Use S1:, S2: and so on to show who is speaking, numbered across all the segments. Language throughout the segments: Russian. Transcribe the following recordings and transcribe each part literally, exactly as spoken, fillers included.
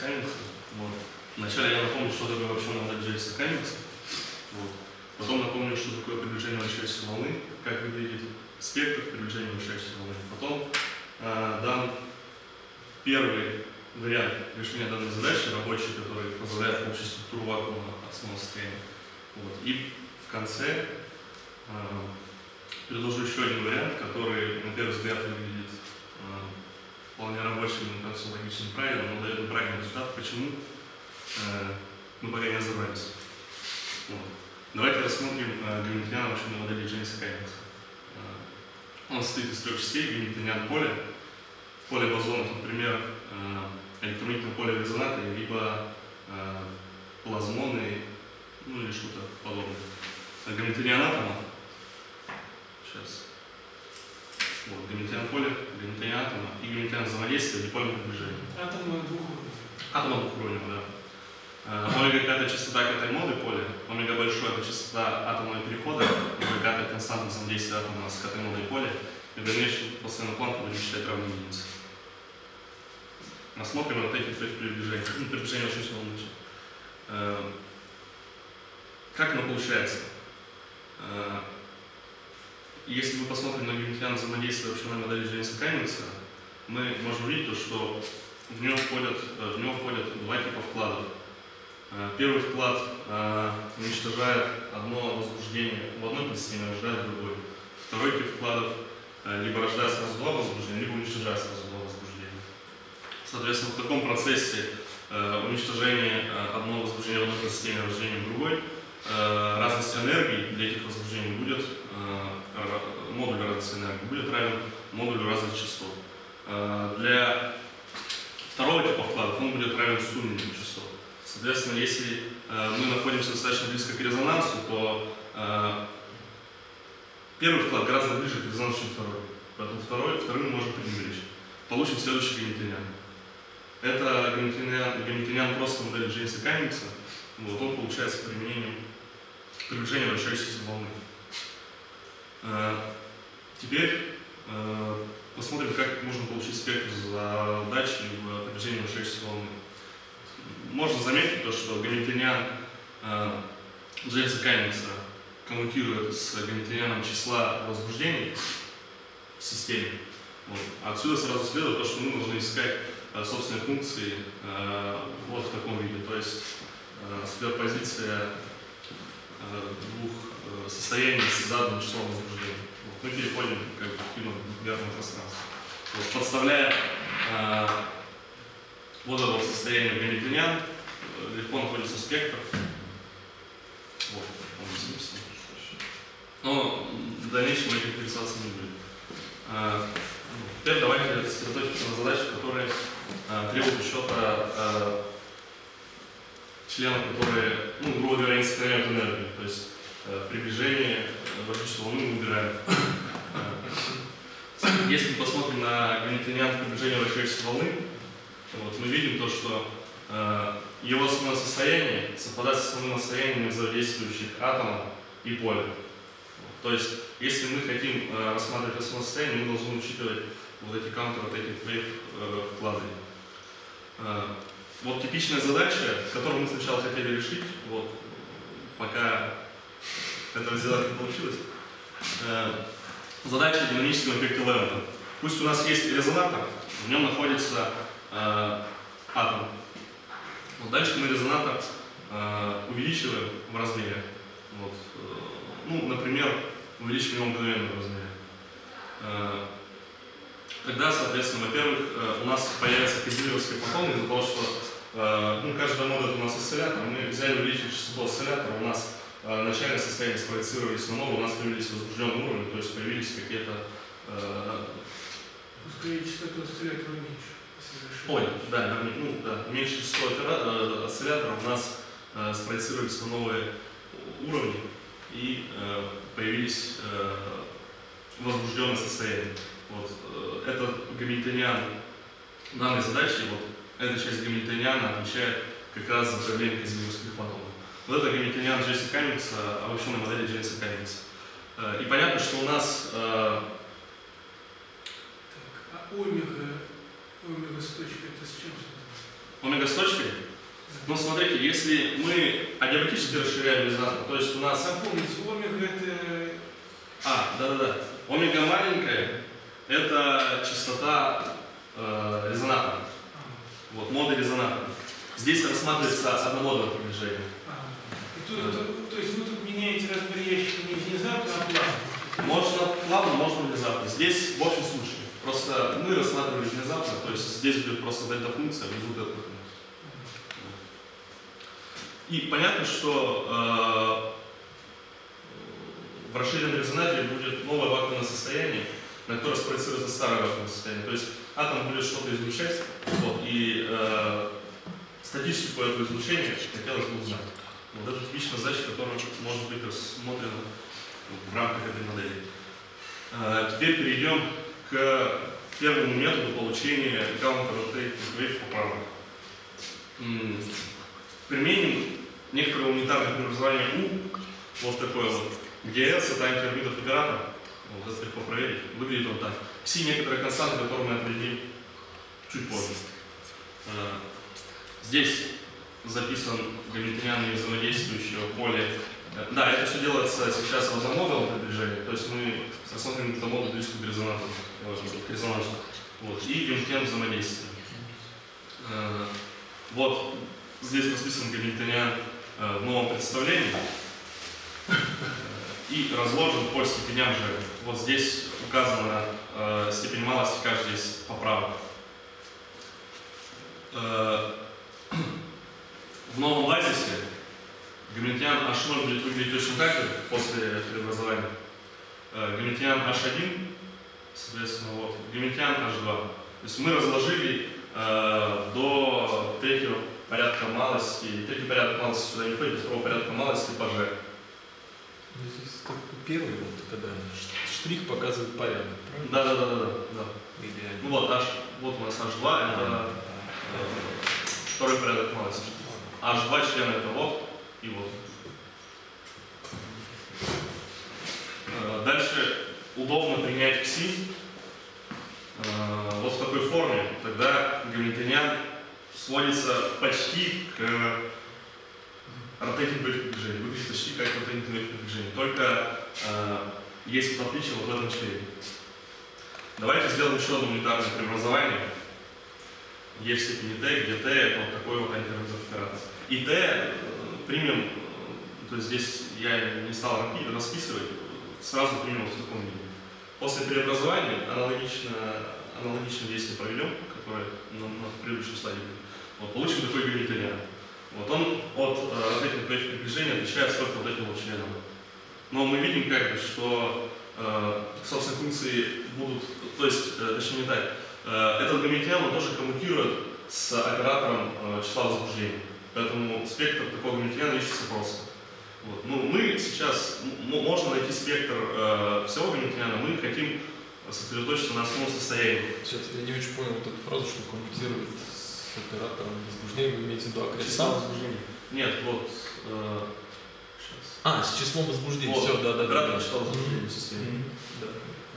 S1: Каминса. Вот. Вначале я напомню, что такое вообще модель Джейса Каминса. Вот. Потом напомню, что такое приближение вращающейся волны, как выглядит спектр приближения вращающейся волны. Потом э, дам первый вариант решения данной задачи, рабочий, который позволяет получить структуру вакуума основного состояния. Вот. И в конце э, предложу еще один вариант, который на первый взгляд выглядит э, вполне рабочим, и все логично и правильно, но дает неправильный результат. Почему? Э, мы пока не разобрались. Вот. Давайте рассмотрим э, гамильтониан вообще на модели Джейса Каминса. Э, он состоит из трех частей: гамильтониан поля, поле бозонов, например, э, электромагнитное поле резонатора, либо э, плазмоны, ну или что-то подобное. Гамильтониан атома. Сейчас. Вот, гамильтониан поля, гамильтониан атома и гамильтониан взаимодействия дипольного движения.
S2: Атомы двух.
S1: Атома двухуровневого, да. Омега к это частота к этой моды поля, омега большой это частота атомного перехода, омега к это константное взаимодействие атома с этой модой поля, и в дальнейшем постоянно планку будем считать равной единице. Рассмотрим вот эти три приближения. Приближение очень сложно начать. Как оно получается? Если мы посмотрим на гамильтониан взаимодействия вообще на модели Джейса Каминса, мы можем увидеть, что в него входят, в него входят два типа вкладов. Первый вклад э, уничтожает одно возбуждение в одной пластине, рождает другой. Второй тип вкладов э, либо рождает сразу два возбуждения, либо уничтожает сразу два возбуждения. Соответственно, в таком процессе э, уничтожения э, одного возбуждения в одной пластине, рождения в другой, э, разность энергии для этих возбуждений будет, э, модуль разности энергии будет равен модулю разности частот. Э, для второго типа вкладов он будет равен сумме частот. Соответственно, если э, мы находимся достаточно близко к резонансу, то э, первый вклад гораздо ближе к резонансу, чем второй. Поэтому второй, второй мы можем пренебречь. Получим следующий гамильтониан. Это гамильтониан, гамильтониан просто модели Джейса Каминса. Вот, он получается с применением приближения вращающейся волны. Э, теперь э, посмотрим, как можно получить спектр задачи в приближении вращающейся волны. Можно заметить то, что гамильтониан э, Джейса Каминса коммутирует с гамильтонианом числа возбуждений в системе. Вот. Отсюда сразу следует то, что мы должны искать э, собственные функции э, вот в таком виде. То есть э, суперпозиция э, двух э, состояний с заданным числом возбуждений. Вот. Мы переходим как бы, в двухмерное пространство. Вот. Подставляя э, вот это вот состояние гамильтониан, легко находится спектр. Вот, он здесь. Но в дальнейшем этим интересоваться не будет. А, теперь давайте сосредоточимся на задачах, которые а, требуют учета а, членов, которые, ну, грубо говоря, не сохраняют энергию. То есть а, приближение вращающейся волны мы убираем. Если мы посмотрим на гамильтониан приближения вращающейся волны, вот, мы видим то, что э, его основное состояние совпадает с основным состоянием взаимодействующих атомов и поля. Вот, то есть, если мы хотим э, рассматривать основное состояние, мы должны учитывать вот эти counter rotating wave э, вклады. Э, вот типичная задача, которую мы сначала хотели решить, вот, пока это взяла не получилось. Э, задача динамического эффекта Лермонтова. Пусть у нас есть резонатор, в нем находится Э, атом. Вот дальше мы резонатор э, увеличиваем в размере. Вот, э, ну, например, увеличиваем его мгновенно в размере. Э, тогда, соответственно, во-первых, э, у нас появятся козелевские фотоны из-за того, что э, ну, каждая мода это у нас осциллятор. Мы взяли увеличить частоту осциллятора, у нас э, начальное состояние спроецировались на новое, у нас появились возбужденные уровни, то есть появились какие-то э,
S2: пускай частоту осциллятора меньше.
S1: Ой, да, ну, да, меньше число осцилляторов у нас э, спроецировались на новые уровни и э, появились э, возбужденные состояния. Вот, э, этот гамильтониан данной задачи, вот эта часть гамильтониана отвечает как раз за проявление козелевских фотонов. Вот это гамильтониан Джейса Каминса, обобщенной модели Джейса Каминса. Э, и понятно, что у нас э,
S2: так, а омега Омега с точкой это с чем?
S1: Омега с точкой? Ну, смотрите, если мы адиабатически расширяем резонатор, то есть у нас...
S2: Запомните, омега это...
S1: А, да-да-да. Омега маленькая – это частота э, резонатора. Вот, моды резонатора. Здесь рассматривается одномодное приближение.
S2: А, и тут, то, то есть вы тут меняете размер ящика не внезапно, а плавно?
S1: Можно плавно, можно внезапно. Здесь в общем случае. Просто мы рассматривали внезапно, то есть здесь будет просто дельта-функция, внизу дельта-функция. И понятно, что э, в расширенном резонаторе будет новое вакуумное состояние, на которое спроецируется старое вакуумное состояние. То есть атом будет что-то излучать, вот, и э, статистику этого излучения хотелось бы узнать. Вот это типичная задача, которая может быть рассмотрена в рамках этой модели. Э, теперь перейдем к первому методу получения counter-rotating wave поправок. Применим некоторое унитарное преобразование U, вот такое вот, где S это антиорбитов оператор, вот это легко проверить, выглядит он так. Пси некоторые константы, которые мы определим чуть позже. Здесь записан гамильтониан взаимодействующего поля. Да, это все делается сейчас в одномодульном приближении, то есть мы рассмотрим метамоду близкую к резонансу, к резонансу. Вот, и гамильтониан взаимодействия. Вот здесь расписан гамильтониан в новом представлении и разложен по степеням же. Вот здесь указана э, степень малости каждой из поправок. Э, в новом базисе гамильтониан эйч ноль будет выглядеть точно так же после преобразования. Э, гамильтониан эйч один, соответственно, вот, гамильтониан эйч два. То есть мы разложили э, до третьего порядка малости. Третий порядок малости сюда не входит, второго порядка малости по G.
S3: Здесь только первый, вот, когда штрих показывает порядок, правильно?
S1: Да, да, да, да, да.
S3: Или...
S1: Ну вот, H, вот у нас эйч два, это э, второй порядок малости. эйч два член это вот и вот. Э, дальше удобно принять кси э, вот в такой форме, тогда гамильтониан сводится почти к rotating wave движению, выглядит почти как rotating wave движение, только э, есть вот отличие вот в этом члене. Давайте сделаем еще одно унитарное преобразование e в степени t, где t это вот такой вот антиорбитов оператор. И t э, примем, э, то есть здесь я не стал расписывать, сразу примем в таком виде. После преобразования аналогично, аналогичное действие проведем, которое на, на предыдущем слайде будет. Вот, получим такой гамильтониан. Вот он от rotating wave приближения отличается только вот этим вот членом. Но мы видим, как бы, что э, собственно функции будут, то есть, э, точнее не так, э, этот гамильтониан он тоже коммутирует с оператором э, числа возбуждений. Поэтому спектр такого гамильтониана ищется просто. Вот. Ну, мы сейчас, можно найти спектр э, всего гамильтониана, мы хотим сосредоточиться на основном состоянии.
S3: Сейчас я не очень понял вот эту фразу, что коммутирует с оператором возбуждения, вы имеете в виду окрест
S1: Число возбуждений? Нет, вот. Э, сейчас.
S3: А, с числом возбуждений.
S1: Вот,
S3: все, да, да,
S1: оператор
S3: да.
S1: числа возбуждений в системе.
S3: Mm-hmm. Да.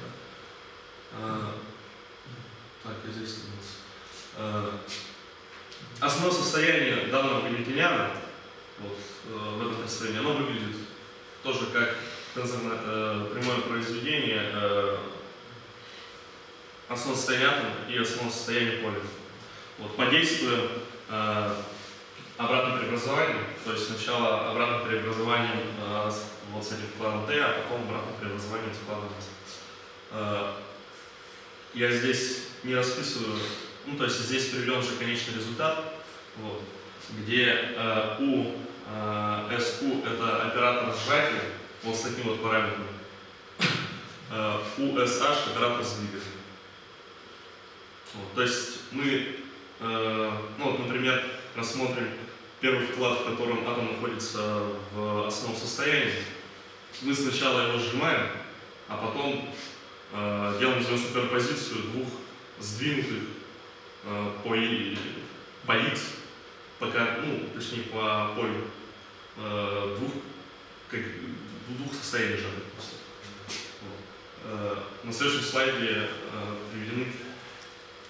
S1: А, так, я здесь становился. А, основное состояние данного гамильтониана, вот, э, в этом представлении, оно выглядит тоже как тензорное э, прямое произведение э, основного состояния атома и основного состояния поля. Вот, подействуем э, обратным преобразованием, то есть сначала обратным преобразованием э, вот с этим вкладом T, а потом обратным преобразованием с вкладом S. Э, я здесь не расписываю, ну то есть здесь приведен же конечный результат, вот, где э, U, э, эс ку это оператор сжатия, вот с таким вот параметром, э, у эс аш оператор сдвига. Вот, то есть мы, э, ну вот, например, рассмотрим первый вклад, в котором атом находится в основном состоянии. Мы сначала его сжимаем, а потом э, делаем из него суперпозицию двух сдвинутых э, по, по X, пока, ну, точнее по полю э, двух, как, двух состояний сжатых просто. Вот. Э, на следующем слайде э, приведены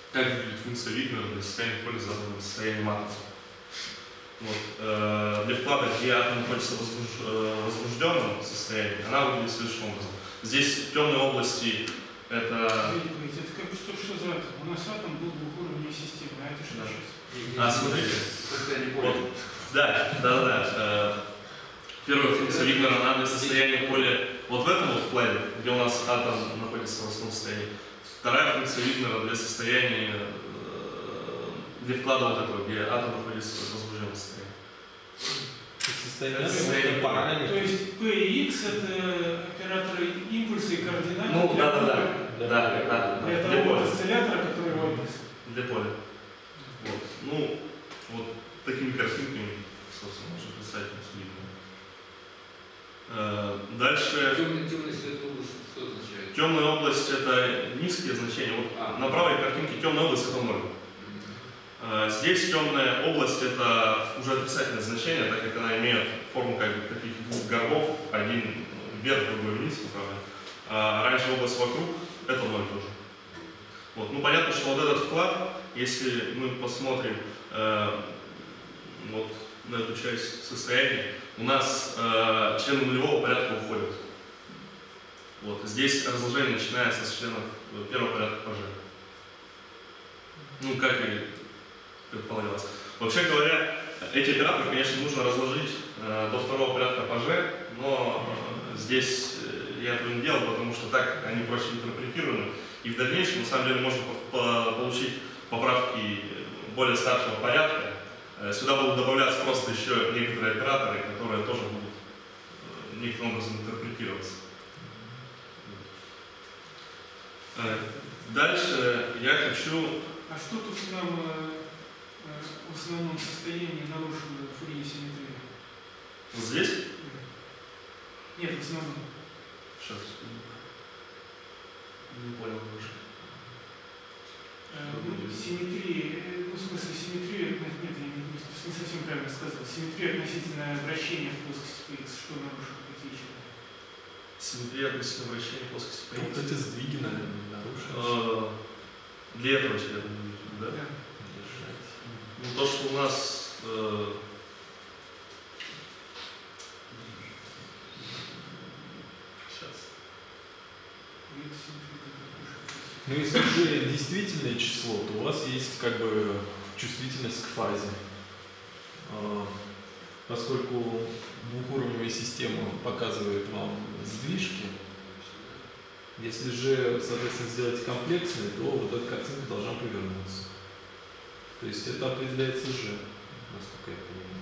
S1: как выглядит функция Вигнера для состояния поля заданного состояния матрицы. Вот. Э, для вклада, где атом находится в возбуж... э, возбужденном состоянии, она выглядит следующим образом. Здесь темные области — это...
S2: Видите, это как что, что за атом? У нас атом был двухуровневой системы, а это что
S1: Да.
S2: сейчас?
S1: А, смотрите. Вот. Да, да, да. Э, первая функция Вигнера, она для состояния поля вот в этом вот вкладе, где у нас атом находится в основном состоянии. Вторая функция Вигнера для состояния, э, для вклада вот этого, где атом находится в возбужденном состоянии.
S3: Состояние,
S1: Состояние
S3: параметр.
S2: То есть P и X это операторы импульса и координаты
S1: Ну,
S2: для
S1: да, да,
S2: поля.
S1: да, да, да,
S2: Для
S1: для
S2: того
S1: поля.
S2: вот осциллятора, который выброс.
S1: Для поля. Вот. Ну, вот такими картинками, собственно, можно представить Вигнера. Э, Дальше.
S4: Темный, темный свет область что означает?
S1: Темная область — это низкие значения. Вот
S4: А.
S1: на правой картинке темная область — это ноль. Э, Здесь темная область — это уже отрицательное значение, так как она имеет форму как бы таких двух горбов, один вверх, другой вниз, правда. А раньше область вокруг — это ноль тоже. Вот. Ну понятно, что вот этот вклад, если мы посмотрим э, вот на эту часть состояния, у нас э, члены нулевого порядка уходят. Вот. Здесь разложение начинается с членов первого порядка Пж. Ну, как и предполагалось. Вообще говоря, эти операторы, конечно, нужно разложить э, до второго порядка Пж, но э, здесь э, я этого не делал, потому что так они проще интерпретированы. И в дальнейшем, на самом деле, можно по по получить поправки более старшего порядка. Э, сюда будут добавляться просто еще некоторые операторы, которые тоже будут э, некоторым образом интерпретироваться. Э, дальше я хочу...
S2: А что тут нам э, э, в основном состоянии нарушено Фурье симметрию?
S1: Вот здесь?
S2: Нет, в основном.
S1: Сейчас. Не понял уже.
S2: Э, ну, симметрии, э, ну, в смысле симметрию, нет, нет, я не, не совсем правильно сказал. Симметрия относительно вращения в плоскости Х, что нарушено, какие члены?
S1: Симметрия относительно вращения плоскости Х.
S3: Вот эти сдвиги, наверное, нарушены.
S1: Э, Для этого члена, да?
S2: Да.
S3: Держать.
S1: Ну, то, что у нас э, сейчас.
S3: Ну, если же действительное число, то у вас есть как бы чувствительность к фазе. А, Поскольку двухуровневая система показывает вам сдвижки, если же, соответственно, сделать комплексный, то вот эта картинка должна повернуться. То есть это определяется же, насколько я понимаю.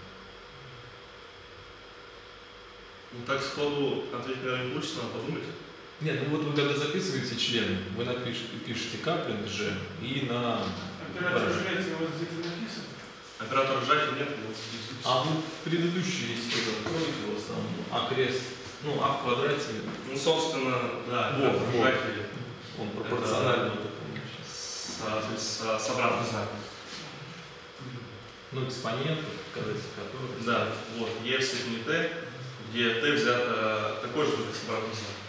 S1: Ну так сходу ответить, наверное, не получится, надо подумать.
S3: Нет, ну вот вы когда записываете члены, вы напишите, пишете каплинг G и на...
S2: Оператор сжатия у вас где-то написан?
S1: Оператор сжатия нет, вот здесь.
S3: А ну предыдущий есть тоже, откройте у вас там А крест, ну А в квадрате,
S1: Ну, собственно, да,
S3: Вот,
S1: оператор
S3: вот.
S1: сжатия
S3: он пропорционально вот этому.
S1: с, с, с обратным знаком.
S3: Ну, экспонент, показатель который.
S1: Да, вот, Е в степени Т, где Т взято такой же, только с обратным знаком.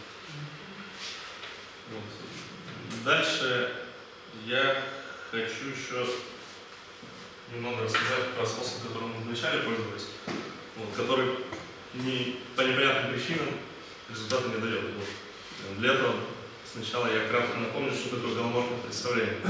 S1: Вот. Дальше я хочу еще немного рассказать про способ, которым мы вначале пользовались, вот, который не, по непонятным причинам результата не дает. Вот. Для этого сначала я кратко напомню, что такое голоморфное представление.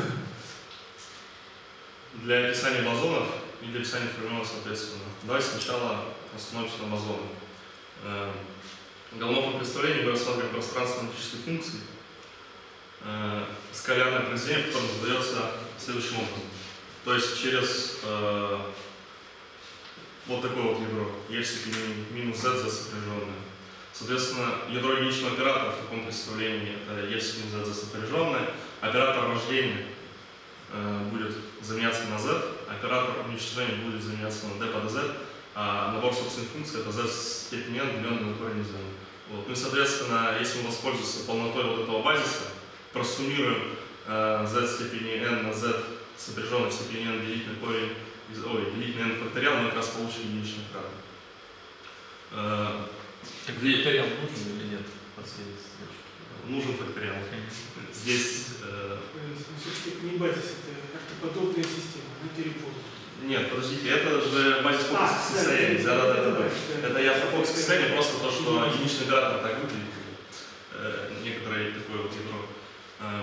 S1: Для описания бозонов и для описания фермионов соответственно. Давайте сначала остановимся на бозонах. Э, голоморфное представление мы рассматриваем пространство аналитической функции, э, скалярное произведение, в котором задается следующим образом. То есть через э, вот такое вот ядро, e в степени минус z, z сопряженное. Соответственно, ядро единичного оператора в таком представлении это e в степени z, z сопряженное. Оператор рождения э, будет заменяться на z, оператор уничтожения будет заменяться на d под z, а набор собственных функций это z в степени n, деленное на корень из n. Вот. Ну и, соответственно, если мы воспользуемся полнотой вот этого базиса, просуммируем э, z в степени n на z сопряженный в степени n делить на корень из, ой, делить на n факториал, мы как раз получим единичный оператор.
S3: Так векториал нужен или нет? Последний значит.
S1: нужен факториал. Здесь... Э...
S2: Все-таки не базис, это автоподобная система, это репорт.
S1: Нет, подождите, это же базис фокусных состояний. Да, да, да, да. Это я автофокусных состояний, просто то, что единичный оператор так выглядит. Э, некоторое такое вот ядро. Э,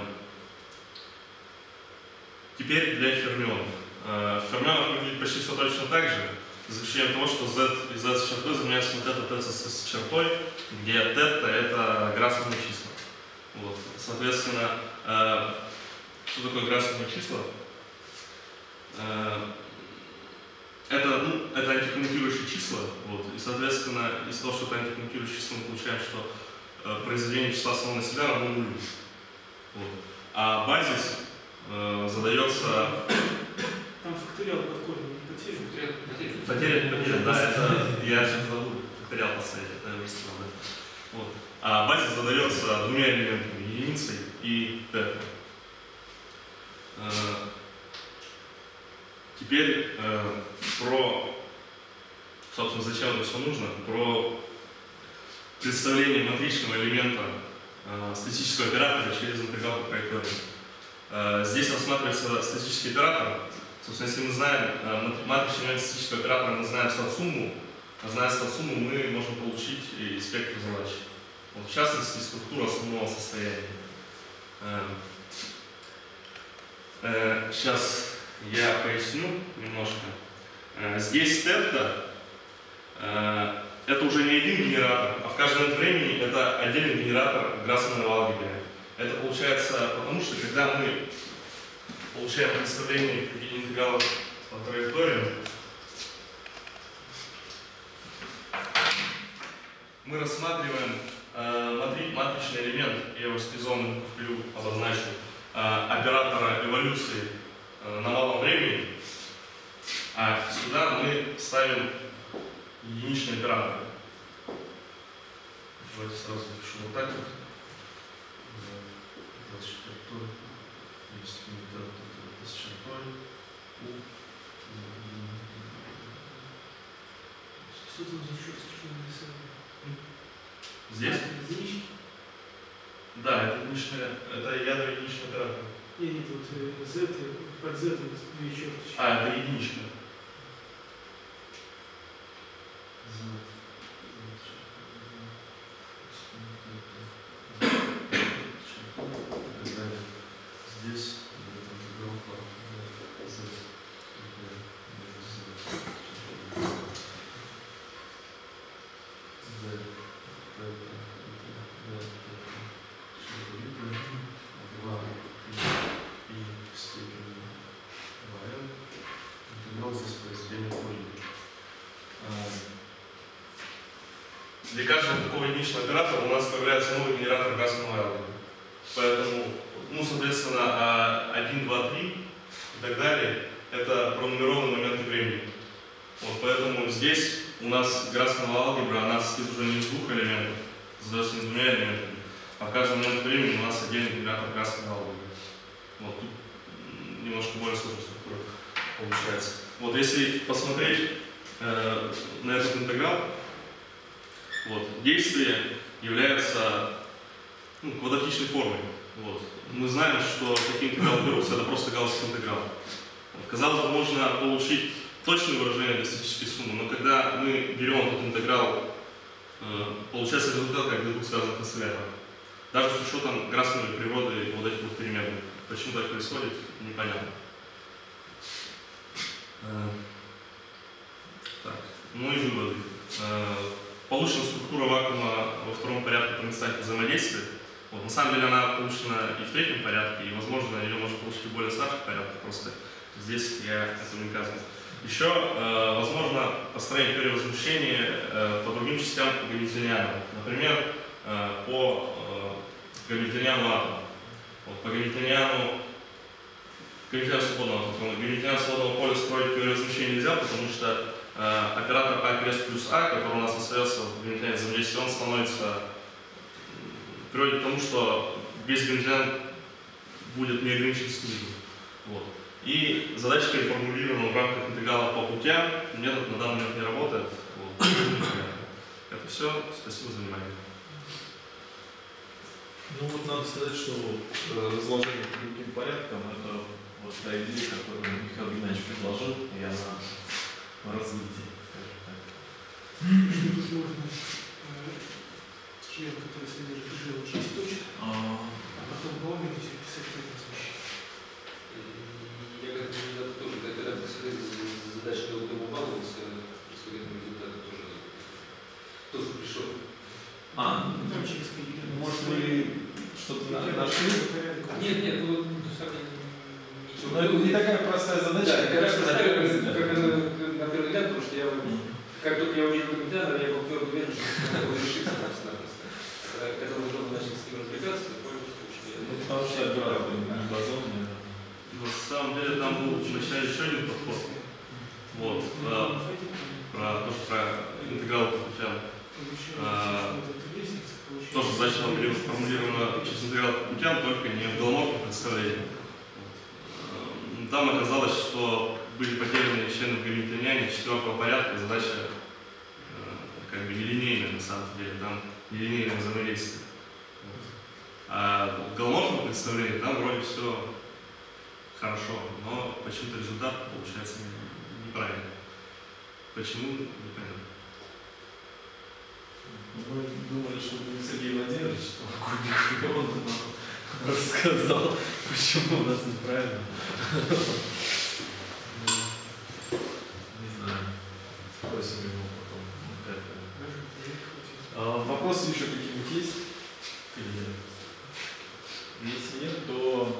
S1: теперь для фермионов. Э, в фермионах выглядит почти все точно так же, за исключением того, что z и z с чертой заменяются на θ, t с чертой, где θ это градусные числа. Вот. Соответственно, э, что такое градусные числа? Э, это, ну, это антикоммутирующие числа, вот, и, соответственно, из того, что это антикоммутирующие числа, мы получаем, что э, произведение числа само на себя равно нулю. Вот. А базис э, задается...
S2: Там факториал под корнем не потерян.
S1: Потеря, потеря, да, это я сейчас забыл факториал поставить, это я уже сказал, да. Вот. А базис задается двумя элементами, единицей и θ. Э, теперь э, про, собственно, зачем это все нужно, про представление матричного элемента э, статического оператора через интеграл по траектории. Э, здесь рассматривается статический оператор. Собственно, если мы знаем э, матричный элемент статического оператора, мы знаем статсумму, а зная статсумму, мы можем получить и спектр задач. Вот, в частности, структура основного состояния. Э, э, сейчас я поясню немножко. Э, здесь тета э, это уже не один генератор, а в каждом момент времени это отдельный генератор Грассмана в алгебре. Это получается потому, что когда мы получаем представление в виде интегралов по траекториям, мы рассматриваем э, матри матричный элемент, я его стилизованным вплю обозначу, э, оператора эволюции э, на малом времени, а сюда мы ставим единичный оператор. Давайте сразу напишу вот так вот. двадцать четыре. Есть с чертой.
S2: Что там за счет, что нарисовали?
S1: Здесь?
S2: Единички?
S1: Да, это единичное, это ядро единичного оператора.
S2: Нет, нет, вот z, под z две черточки.
S1: А, это единичное. Здесь для каждого такого единичного оператора у нас появляется новый генератор Грассмана алгебры. Поэтому, ну, соответственно, один, два, три и так далее это пронумерованные моменты времени. Вот, поэтому здесь у нас Грассмана алгебра, она состоит уже не из двух элементов, задается не двумя элементами, а в каждый момент времени у нас отдельный генератор Грассмана алгебры. Вот тут немножко более сложная структура получается. Вот если посмотреть э, на этот интеграл, вот, действие является ну, квадратичной формой. Вот. Мы знаем, что такие интегралы берутся, это просто гаусский интеграл. Вот. Казалось бы, можно получить точное выражение для статической суммы, но когда мы берем этот интеграл, э, получается результат как для двух связанных осцилляторов. Даже с учетом Грассмановой природы вот этих вот переменных. Почему так происходит, непонятно. Э, так, ну и выводы. Э, Получена структура вакуума во втором порядке по мерцательному взаимодействию. Вот, на самом деле она получена и в третьем порядке, и, возможно, ее можно получить в более старших порядках, просто здесь я это не указываю. Еще, э, возможно, построение теории возмущения э, по другим частям Гамильтониана. Например, э, по э, Гамильтониану атома. Вот, по Гамильтониану, Гамильтониану свободного атома. Гамильтониану свободного поля строить теорию возмущения нельзя, потому что оператор А крест плюс А, который у нас остается в Гамильтониане взаимодействии, он становится приводит к тому, что весь Гамильтониан будет не ограничен снизу. Вот. И задача переформулирована в рамках интеграла по путям. Метод на данный момент не работает. Вот. Это все. Спасибо за внимание.
S3: Ну вот надо сказать, что э, разложение по другим порядкам это вот та идея, которую Михаил Геннадьевич предложил, и она в развитии, скажем так.
S2: Возможность член, который содержит жил шесть точек,
S3: А,
S2: а потом половину писать это размещение.
S4: Я как кандидат тоже, когда происходит задача долго баловаться, происходит результаты тоже. То, что пришел.
S3: а
S2: Там через какие-то...
S3: может вы что-то на- нашли?
S4: Нет, нет, ну вот сами ничего.
S3: Ну это не такая простая задача,
S4: Да,
S3: как
S4: я
S3: кажется, на первый взгляд.
S4: как на, на первый взгляд, потому что я, как только я увидел комментарий, я был твердо уверен, что это решится просто-напросто. Когда мы уже начали с ним разбираться, я понял, что очень...
S3: Ну потому что я брал не базон, наверное.
S1: На самом деле там был вначале еще один подход. Вот, про, про то, что про интеграл по путям. А, тоже задача там была сформулирована через интеграл по путям, только не в голоморфном представлении. Вот. Там оказалось, что были потеряны члены гамильтониане четвертого порядка, задача э, как бы нелинейная на самом деле, там нелинейное взаимодействие. Вот. А в голоморфном представлении там вроде все хорошо, но почему-то результат получается неправильный. Почему? Непонятно.
S3: Мы думали, что будет Сергей Владимирович, что Кубик, он нам рассказал, почему у нас неправильно. Не знаю. Спросим его потом. А, вопросы еще какие-нибудь есть? Если нет, то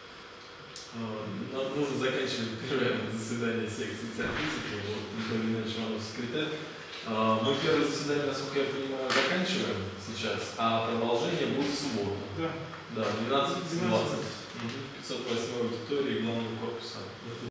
S3: нам нужно заканчивать первое заседание секции физики. Вот Михаил Геннадьевич Иванов, секретарь. Мы первое заседание, насколько я понимаю, заканчиваем сейчас, а продолжение будет в субботу.
S2: Да.
S3: Да, двенадцать двадцать. В пятьсот восьмой аудитории главного корпуса.